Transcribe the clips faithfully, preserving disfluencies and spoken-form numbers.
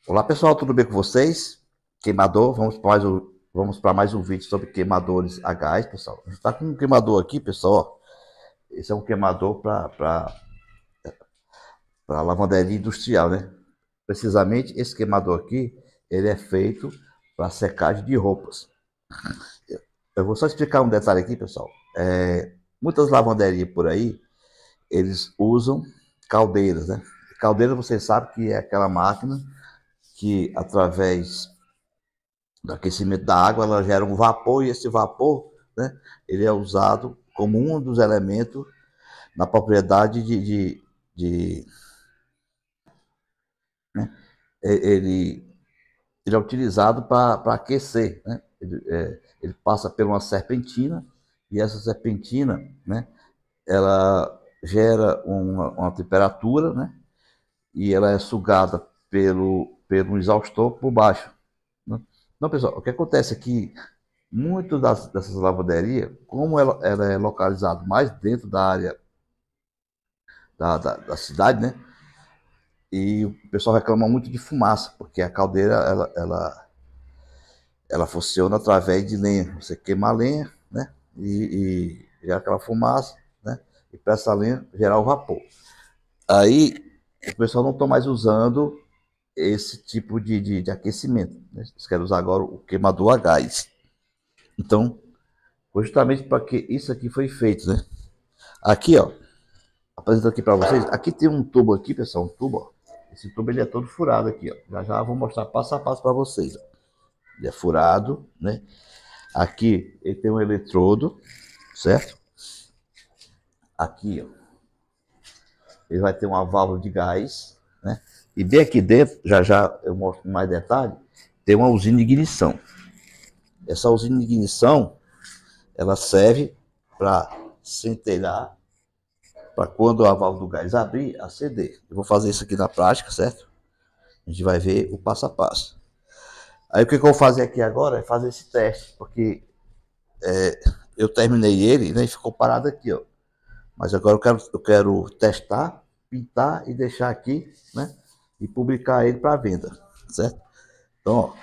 Olá pessoal, tudo bem com vocês? Queimador, vamos para mais um, vamos para mais um vídeo sobre queimadores a gás, pessoal. A gente está com um queimador aqui, pessoal. Esse é um queimador para lavanderia industrial, né? Precisamente esse queimador aqui, ele é feito para secagem de roupas. Eu vou só explicar um detalhe aqui, pessoal. É, muitas lavanderias por aí, eles usam caldeiras, né? Caldeira, você sabe que é aquela máquina que através do aquecimento da água, ela gera um vapor, e esse vapor, né, ele é usado como um dos elementos na propriedade de, de, de né, ele, ele é utilizado para aquecer, né? Ele, é, ele passa por uma serpentina, e essa serpentina, né, ela gera uma, uma temperatura, né, e ela é sugada pelo, pelo exaustor por baixo, né? Então, pessoal, o que acontece aqui, muito das, dessas lavanderias, como ela, ela é localizada mais dentro da área da, da, da cidade, né? E o pessoal reclama muito de fumaça, porque a caldeira ela, ela, ela funciona através de lenha. Você queima a lenha, né? E, e gera aquela fumaça, né? E para essa lenha gerar o vapor. Aí o pessoal não está mais usando esse tipo de, de, de aquecimento, né? Eles querem usar agora o queimador a gás. Então, foi justamente para que isso aqui foi feito, né? Aqui, ó, apresento aqui para vocês. Aqui tem um tubo aqui, pessoal, um tubo, ó. Esse tubo ele é todo furado aqui, ó. Já já vou mostrar passo a passo para vocês, ó. Ele é furado, né? Aqui ele tem um eletrodo, certo? Aqui, ó, ele vai ter uma válvula de gás, né? E bem aqui dentro, já já eu mostro com mais detalhe, tem uma usina de ignição. Essa usina de ignição, ela serve para centelhar, para quando a válvula do gás abrir, acender. Eu vou fazer isso aqui na prática, certo? A gente vai ver o passo a passo. Aí o que, que eu vou fazer aqui agora é fazer esse teste, porque é, eu terminei ele, né, e ficou parado aqui, ó. Mas agora eu quero, eu quero testar, pintar e deixar aqui, né, e publicar ele para venda, certo? Então, ó,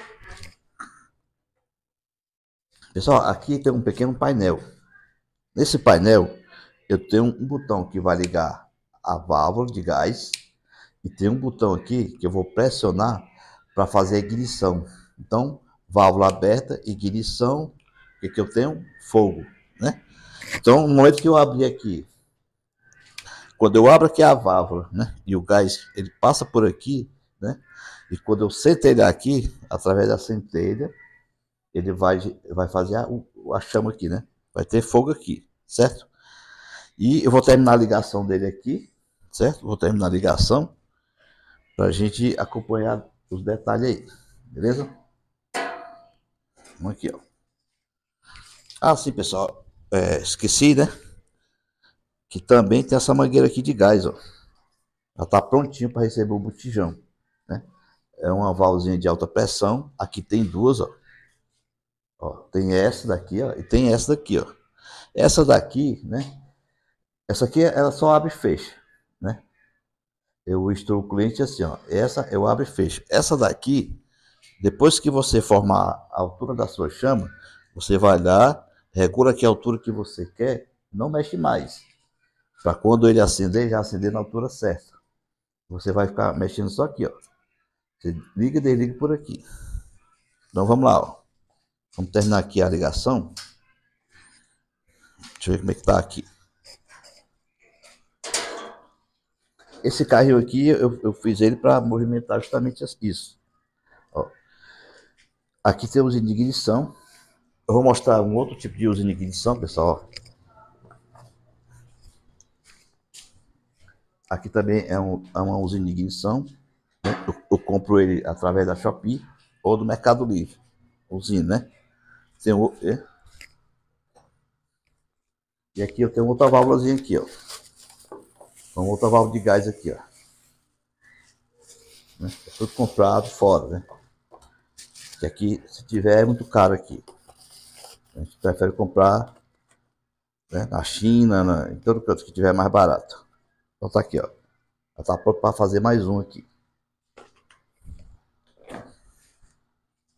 pessoal, aqui tem um pequeno painel. Nesse painel eu tenho um botão que vai ligar a válvula de gás, e tem um botão aqui que eu vou pressionar para fazer a ignição. Então, válvula aberta, ignição, o que, que eu tenho? Fogo, né? Então, no momento que eu abrir aqui, quando eu abro aqui a válvula, né, e o gás ele passa por aqui, né, e quando eu centelhar aqui, através da centelha, ele vai, vai fazer a, a chama aqui, né? Vai ter fogo aqui, certo? E eu vou terminar a ligação dele aqui, certo? Vou terminar a ligação para a gente acompanhar os detalhes aí, beleza? Vamos aqui, ó. Ah, sim, pessoal. É, esqueci, né? Que também tem essa mangueira aqui de gás, ó. Ela tá prontinha para receber o botijão, né? É uma válvulazinha de alta pressão. Aqui tem duas, ó. Ó, tem essa daqui, ó, e tem essa daqui, ó. Essa daqui, né? Essa aqui ela só abre e fecha, né? Eu instruo o cliente assim, ó. Essa eu abro e fecho. Essa daqui, depois que você formar a altura da sua chama, você vai lá, regula aqui a altura que você quer, não mexe mais. Para quando ele acender, já acender na altura certa. Você vai ficar mexendo só aqui, ó. Você liga e desliga por aqui. Então vamos lá, ó. Vamos terminar aqui a ligação. Deixa eu ver como é que tá aqui. Esse carrinho aqui, eu, eu fiz ele para movimentar justamente isso. Ó. Aqui tem usina de ignição. Eu vou mostrar um outro tipo de usina de ignição, pessoal. Aqui também é, um, é uma usina de ignição. Eu, eu compro ele através da Shopee ou do Mercado Livre. Usina, né? Tem o, é. E aqui eu tenho outra válvulazinha aqui, ó. Uma outra válvula de gás aqui, ó. É tudo comprado fora, né? Que aqui, se tiver, é muito caro aqui. A gente prefere comprar, né, na China, na, em todo canto que tiver mais barato. Então tá aqui, ó. Já tá pronto para fazer mais um aqui.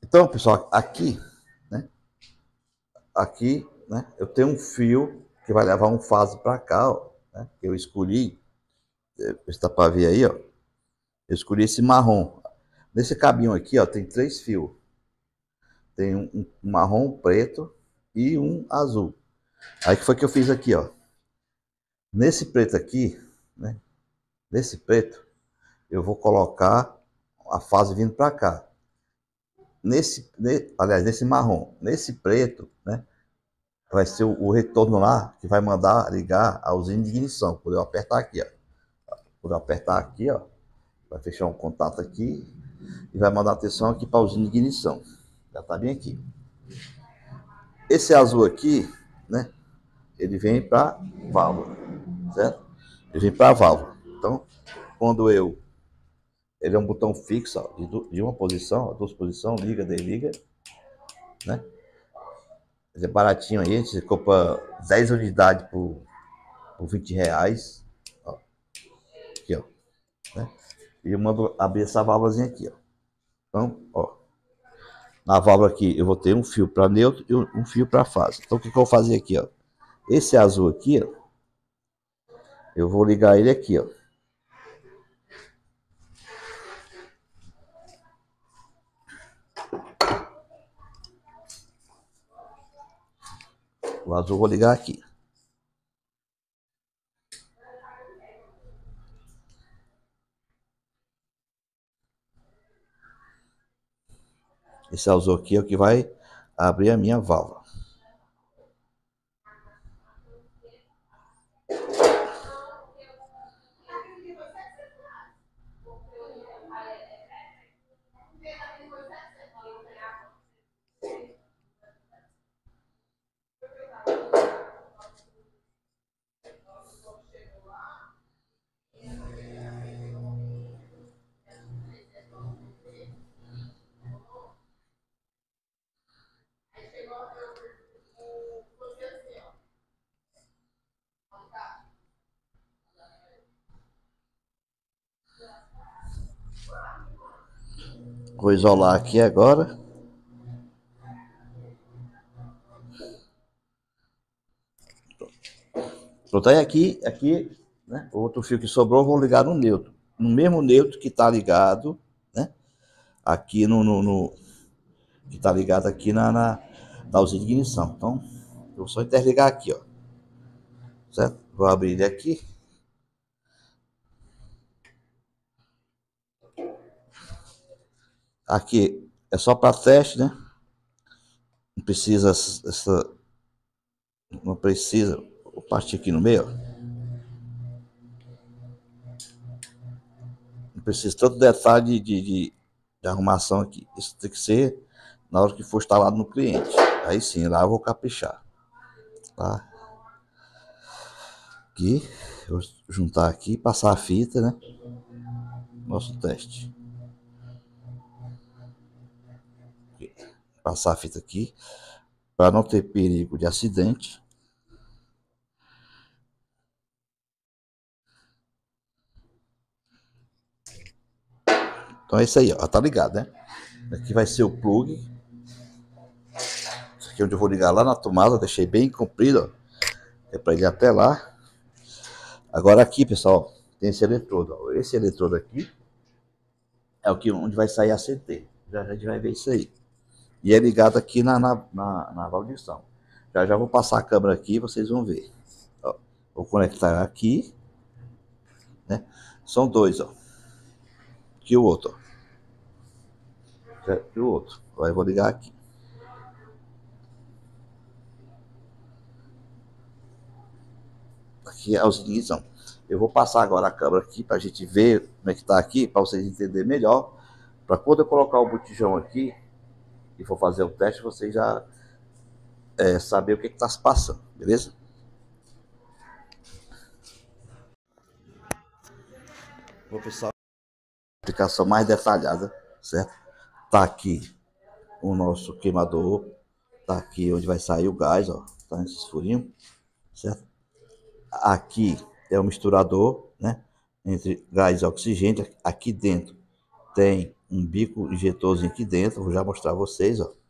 Então, pessoal, aqui, né? Aqui, né? Eu tenho um fio que vai levar um fase para cá, ó, né? Eu escolhi, está para ver aí, ó. Eu escolhi esse marrom. Nesse cabinho aqui, ó, tem três fios. Tem um, um marrom, um preto e um azul. Aí que foi que eu fiz aqui, ó. Nesse preto aqui, né? Nesse preto, eu vou colocar a fase vindo para cá. Nesse, ne, aliás, nesse marrom, nesse preto, né? Vai ser o, o retorno lá que vai mandar ligar a usina de ignição. Quando eu apertar aqui, ó. Quando eu apertar aqui, ó, vai fechar um contato aqui e vai mandar atenção aqui para a usina de ignição. Já tá bem aqui. Esse azul aqui, né? Ele vem para válvula, certo? Ele vem para válvula. Então, quando eu ele é um botão fixo, ó, de, de uma posição, ó, duas posições, liga, desliga, né? Ele é baratinho aí, a gente compra dez unidades por, por vinte reais. Ó, aqui, ó. Né? E eu mando abrir essa válvulazinha aqui, ó. Então, ó. Na válvula aqui eu vou ter um fio para neutro e um fio para fase. Então, o que, que eu vou fazer aqui, ó? Esse azul aqui, ó. Eu vou ligar ele aqui, ó. O azul eu vou ligar aqui. Esse azul aqui é o que vai abrir a minha válvula. Vou isolar aqui agora. Pronto, aí aqui, aqui, né, o outro fio que sobrou, eu vou ligar no neutro. No mesmo neutro que está ligado, né, aqui no, no, no que está ligado aqui na, na, na usina de ignição. Então, eu vou só interligar aqui, ó. Certo? Vou abrir ele aqui. Aqui é só para teste, né? Não precisa essa, não precisa. Vou partir aqui no meio, ó. Não precisa tanto detalhe de, de, de arrumação aqui. Isso tem que ser na hora que for instalado no cliente. Aí sim, lá eu vou caprichar. Tá? Aqui, vou juntar aqui, passar a fita, né? Nosso teste. Aqui. Passar a fita aqui, para não ter perigo de acidente. Então é isso aí, ó. Tá ligado, né? Aqui vai ser o plug. Isso aqui é onde eu vou ligar lá na tomada. Deixei bem comprido, ó. É para ir até lá. Agora aqui, pessoal, tem esse eletrodo, ó. Esse eletrodo aqui é o que onde vai sair a C T. Já, já a gente vai ver isso aí. E é ligado aqui na, na, na, na valdição. Já já vou passar a câmera aqui, vocês vão ver. Ó, vou conectar aqui, né? São dois, ó. Aqui o outro, ó. Aqui o outro. Agora eu vou ligar aqui. Aqui é a usina. Eu vou passar agora a câmera aqui para a gente ver como é que está aqui, para vocês entenderem melhor. Para quando eu colocar o botijão aqui e for fazer o teste, vocês já é, saber o que está se passando, beleza? Vou pessoal, aplicação mais detalhada, certo? Tá aqui o nosso queimador, tá aqui onde vai sair o gás, ó, tá nesses furinhos, certo? Aqui é o misturador, né? Entre gás e oxigênio. Aqui dentro tem um bico injetorzinho aqui dentro, vou já mostrar a vocês, ó.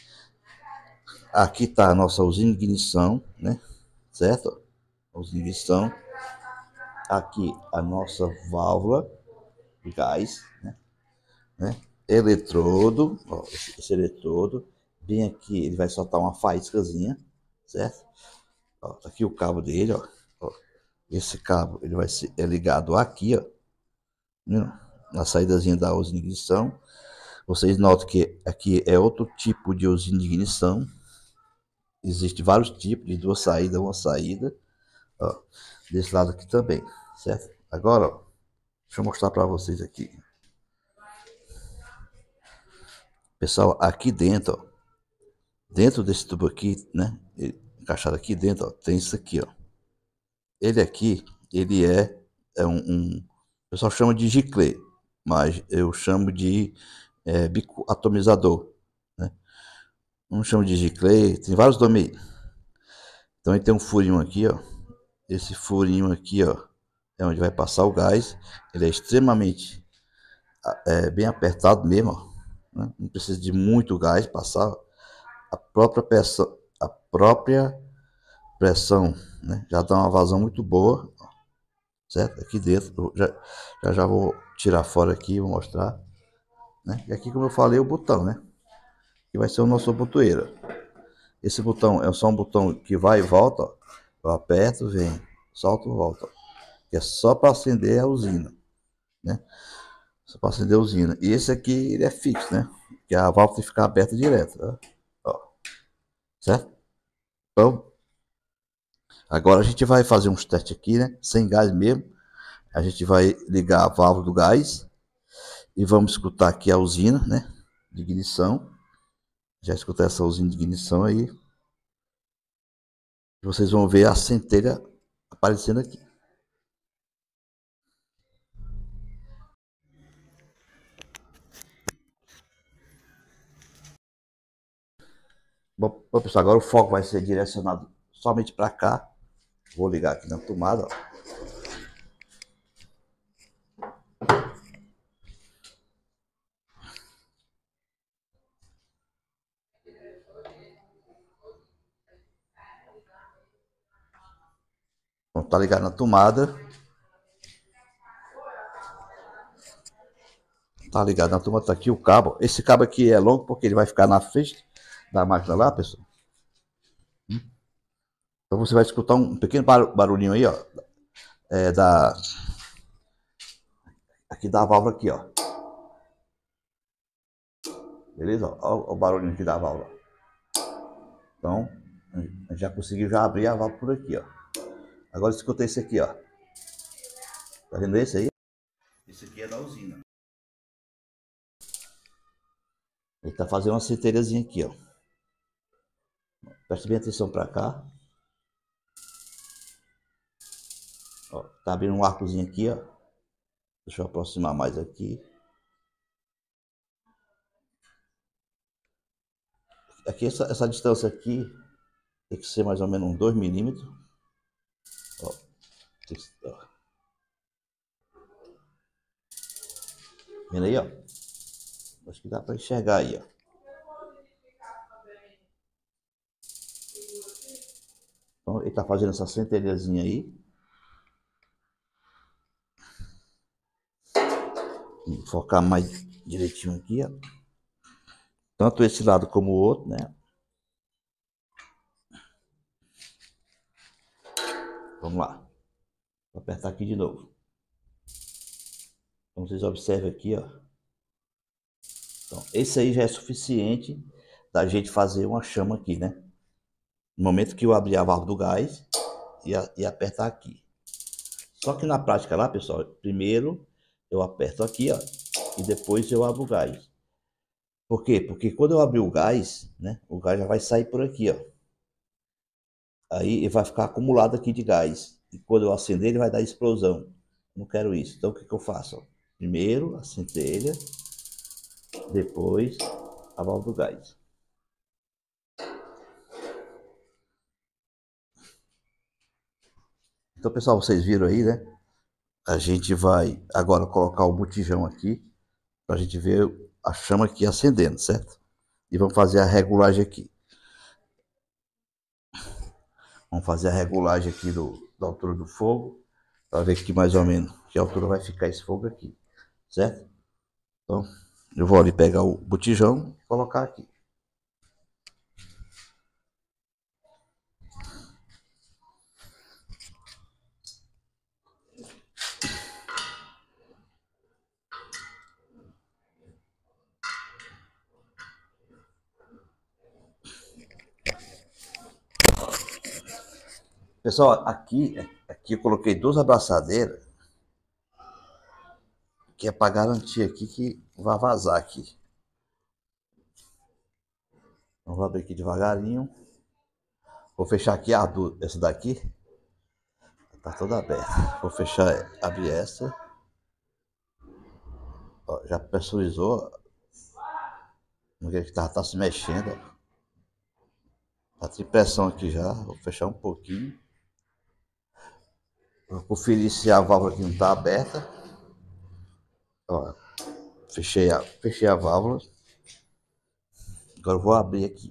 Aqui tá a nossa usina de ignição, né? Certo? A usina de ignição. Aqui a nossa válvula de gás, né? né? Eletrodo, ó, esse, esse eletrodo. Bem aqui ele vai soltar uma faíscazinha, certo? Ó, tá aqui o cabo dele, ó. ó. Esse cabo ele vai ser é ligado aqui, ó. Viu? Na saídazinha da usina de ignição. Vocês notam que aqui é outro tipo de usina de ignição. Existem vários tipos, de duas saídas, uma saída. Ó, desse lado aqui também, certo? Agora, ó, deixa eu mostrar para vocês aqui. Pessoal, aqui dentro, ó, dentro desse tubo aqui, né? Encaixado aqui dentro, ó, tem isso aqui, ó. Ele aqui, ele é, é um, um o pessoal chama de giclê, mas eu chamo de é, bico atomizador, né? Um chama de giclê, tem vários nomes aí. Então ele tem um furinho aqui, ó. Esse furinho aqui, ó, é onde vai passar o gás. Ele é extremamente é, bem apertado mesmo, ó, né? Não precisa de muito gás passar. A própria pressão, a própria pressão, né, já dá uma vazão muito boa, ó, certo? Aqui dentro, já, já já vou tirar fora aqui, vou mostrar, né? E aqui, como eu falei, o botão, né? Que vai ser o nosso botoeiro. Esse botão é só um botão que vai e volta, ó. Eu aperto, vem, solto, volta. Que é só para acender a usina, né? Só para acender a usina. E esse aqui, ele é fixo, né? Que a válvula tem que ficar aberta direto, né? Ó, certo? Então, agora a gente vai fazer uns testes aqui, né? Sem gás mesmo. A gente vai ligar a válvula do gás e vamos escutar aqui a usina, né? De ignição. Já escutei essa usina de ignição aí. Vocês vão ver a centelha aparecendo aqui. Bom, pessoal, agora o foco vai ser direcionado somente para cá. Vou ligar aqui na tomada, ó. Então, tá ligado na tomada. Tá ligado na tomada, tá aqui o cabo. Esse cabo aqui é longo porque ele vai ficar na frente da máquina lá, pessoal. Então você vai escutar um pequeno barulhinho aí, ó. É da... Aqui da válvula aqui, ó. Beleza? Olha o barulhinho aqui da válvula. Então, já conseguiu já abrir a válvula por aqui, ó. Agora escuta esse aqui, ó. Tá vendo esse aí? Esse aqui é da usina. Ele tá fazendo uma centelhazinha aqui, ó. Preste bem atenção pra cá. Ó, tá abrindo um arcozinho aqui, ó. Deixa eu aproximar mais aqui. Aqui, essa, essa distância aqui tem que ser mais ou menos uns dois milímetros. Ó, tem que, ó. Vendo aí, ó? Acho que dá pra enxergar aí, ó. Então, ele tá fazendo essa centelhazinha aí. Vou focar mais direitinho aqui, ó. Tanto esse lado como o outro, né? Vamos lá. Vou apertar aqui de novo. Então vocês observam aqui, ó. Então, esse aí já é suficiente da gente fazer uma chama aqui, né? No momento que eu abrir a válvula do gás e, a, e apertar aqui. Só que na prática lá, pessoal, primeiro eu aperto aqui, ó, e depois eu abro o gás. Por quê? Porque quando eu abrir o gás, né, o gás já vai sair por aqui, ó. Aí ele vai ficar acumulado aqui de gás. E quando eu acender, ele vai dar explosão. Não quero isso. Então o que, que eu faço? Primeiro a centelha, depois a válvula do gás. Então, pessoal, vocês viram aí, né? A gente vai agora colocar o botijão aqui para a gente ver a chama aqui acendendo, certo? E vamos fazer a regulagem aqui. Vamos fazer a regulagem aqui do, da altura do fogo, para ver aqui mais ou menos que altura vai ficar esse fogo aqui, certo? Então, eu vou ali pegar o botijão e colocar aqui. Pessoal, aqui, aqui eu coloquei duas abraçadeiras, que é para garantir aqui que vai vazar aqui. Então, vou abrir aqui devagarinho. Vou fechar aqui a do, essa daqui. Tá toda aberta. Vou fechar, abrir essa. Ó, já pressurizou. Não que tá, tá se mexendo. Tá de pressão aqui já. Vou fechar um pouquinho. Vou conferir se a válvula aqui não tá aberta. Ó, fechei a, fechei a válvula. Agora eu vou abrir aqui.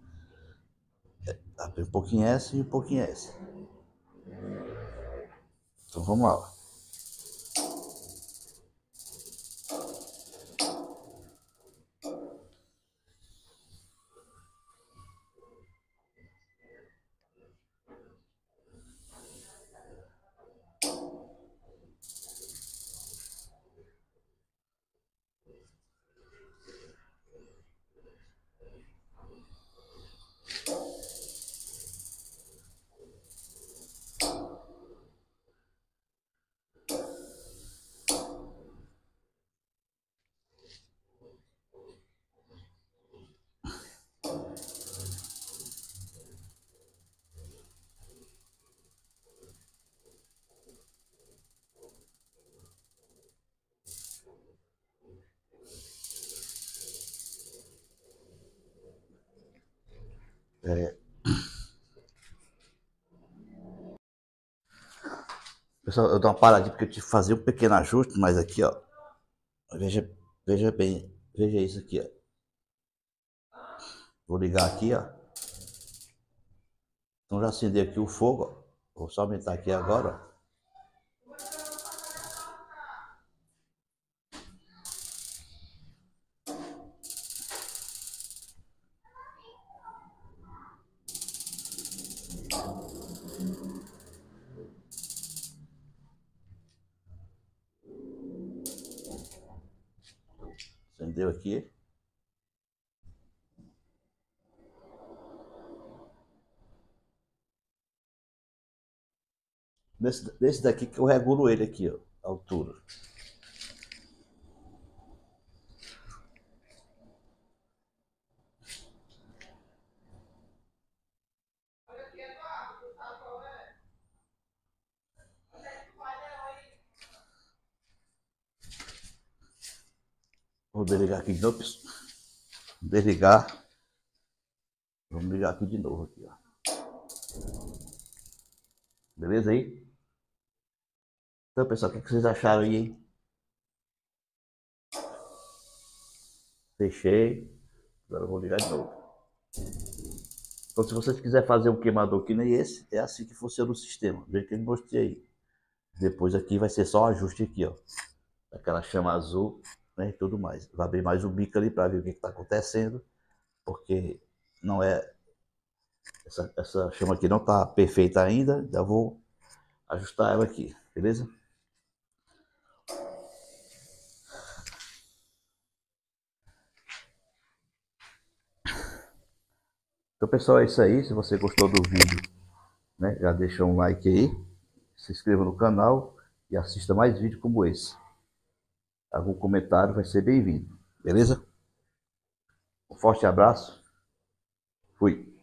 Abrir um pouquinho essa e um pouquinho essa. Então vamos lá. É, pessoal, eu dou uma paradinha porque eu tive que fazer um pequeno ajuste, mas aqui, ó. Veja, veja bem, veja isso aqui, ó. Vou ligar aqui, ó. Então já acendeu aqui o fogo, ó. Vou só aumentar aqui agora, ó. Acendeu aqui. Desse, desse daqui que eu regulo ele aqui, ó. A altura. Vou desligar aqui de novo. Desligar. Vamos ligar aqui de novo aqui, ó. Beleza aí? Então, pessoal, o que vocês acharam aí, hein? Fechei. Agora eu vou ligar de novo. Então, se vocês quiserem fazer um queimador que nem esse, é assim que funciona o sistema. Do jeito que eu mostrei aí. Depois aqui vai ser só o ajuste aqui, ó. Aquela chama azul, né, e tudo mais. Vai abrir mais o bico ali para ver o que está acontecendo, porque não é essa, essa chama aqui não está perfeita ainda. Já vou ajustar ela aqui, beleza? Então, pessoal, é isso aí. Se você gostou do vídeo, né, já deixa um like aí, se inscreva no canal e assista mais vídeos como esse. Algum comentário vai ser bem-vindo, beleza? Um forte abraço. Fui.